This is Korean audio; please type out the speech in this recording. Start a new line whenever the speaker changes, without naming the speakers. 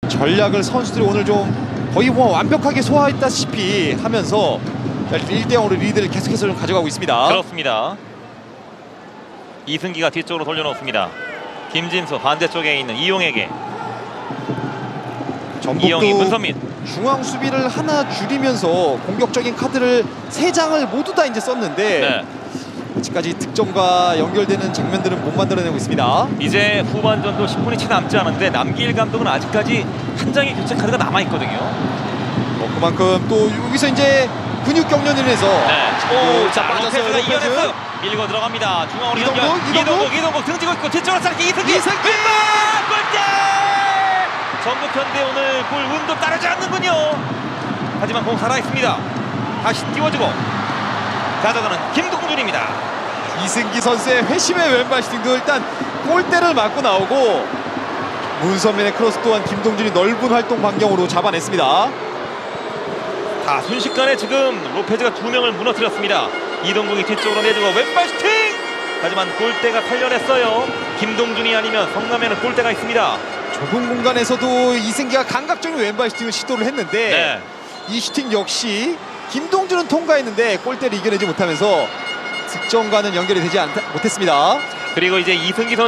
전략을 선수들이 오늘 좀 거의 뭐 완벽하게 소화했다시피 하면서 1대0으로 리드를 계속해서 좀 가져가고 있습니다.
그렇습니다. 이승기가 뒤쪽으로 돌려놓습니다. 김진수 반대쪽에 있는 이용에게. 이용이 문선민.
중앙 수비를 하나 줄이면서 공격적인 카드를 3장을 모두 다 이제 썼는데
네.
아직까지 득점과 연결되는 장면들은 못 만들어내고 있습니다.
이제 후반전도 10분이 채 남지 않은데 남기일 감독은 아직까지 한 장의 교체 카드가 남아있거든요.
그만큼 또 여기서 이제 근육 경련을 해서
네.
자, 빠졌어요.
로페즈가 이겨냈어요. 밀고 들어갑니다. 중앙으로 연결. 이동국 등지고 있고 뒤쪽으로 쌓기 이승기. 골대! 전북 현대 오늘 골 운도 따르지 않는군요. 하지만 공 살아있습니다. 다시 띄워주고 가져가는 김동준입니다.
이승기 선수의 회심의 왼발 슈팅도 일단 골대를 맞고 나오고 문선민의 크로스 또한 김동준이 넓은 활동 반경으로 잡아냈습니다.
다 순식간에 지금 로페즈가 2명을 무너뜨렸습니다. 이동국이 뒤쪽으로 내주고 왼발 슈팅! 하지만 골대가 살려냈어요. 김동준이 아니면 성남에는 골대가 있습니다.
좁은 공간에서도 이승기가 감각적인 왼발 슈팅을 시도를 했는데 이 슈팅 역시 김동준은 통과했는데 골대를 이겨내지 못하면서 득점과는 연결이 되지 못했습니다.
그리고 이제 이승기 선수